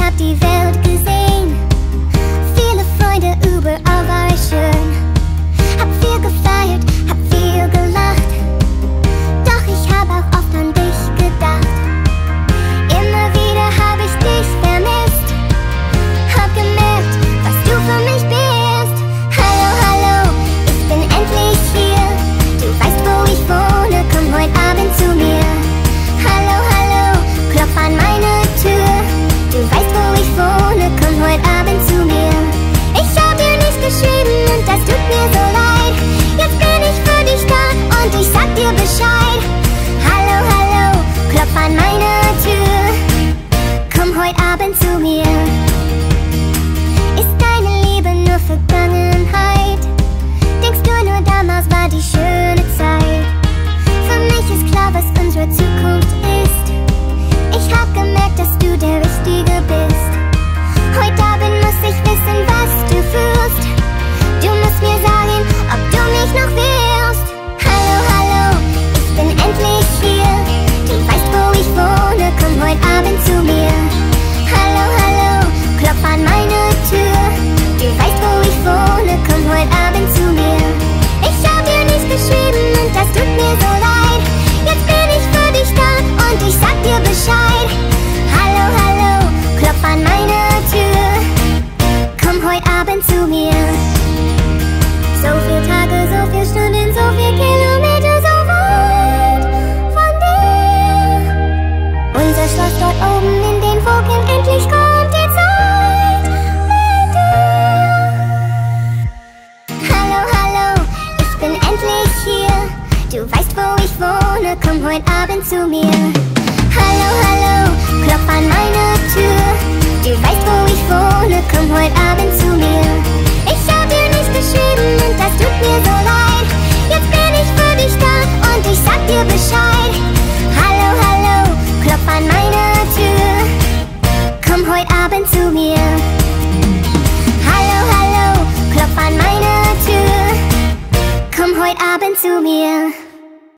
hab die Welt gesehen, viele Freunde, überall war es schön. Hab viel gefeiert, hab viel gelacht, doch ich hab auch oft an dich gedacht. Immer wieder hab ich dich vermisst, hab gemerkt, was du für mich bist. Hallo, hallo, ich bin endlich hier, du weißt, wo ich wohne, komm heute Abend zu mir. Hallo, hallo, klopf an meine Tür, du weißt, wo ich wohne, komm heute Abend zu mir. Ich hab dir nicht geschrieben und das tut mir so leid, jetzt bin ich für dich da und ich sag dir Bescheid. Hallo, hallo, klopf an meine Tür, komm heute Abend zu mir. Ist deine Liebe nur Vergangenheit? Denkst du nur damals war die schöne Zeit? Für mich ist klar, was unsere Zukunft ist. Ich hab gemerkt, dass du der Richtige bist. Heute Abend muss ich wissen, was du fühlst. Du musst mir sagen, ob du mich noch willst. Hallo, hallo, ich bin endlich hier. Du weißt, wo ich wohne, komm heute Abend zu mir. Hallo, hallo, klopf an meine Tür. Du weißt, wo ich wohne, komm heute Abend zu mir. Ich hab dir nicht geschrieben und das tut mir so leid. Jetzt bin ich für dich da und ich sag dir Bescheid. Hallo, hallo, klopf an meine Tür, komm heute Abend zu mir. So viele Tage, so viele Stunden, so viele Kilometer, so weit von dir. Unser Schloss dort oben in den Wolken, endlich kommt die Zeit mit dir. Hallo, hallo, ich bin endlich hier. Du weißt, wo ich wohne, komm heute Abend zu mir. Hallo, hallo, klopf an meine Tür. Du weißt, wo ich wohne, komm heute Abend zu mir. Ich hab dir nicht geschrieben und das tut mir so leid. Jetzt bin ich für dich da und ich sag dir Bescheid. Hallo, hallo, klopf an meine Tür, komm heute Abend zu mir. Hallo, hallo, klopf an meine Tür, komm heute Abend zu mir.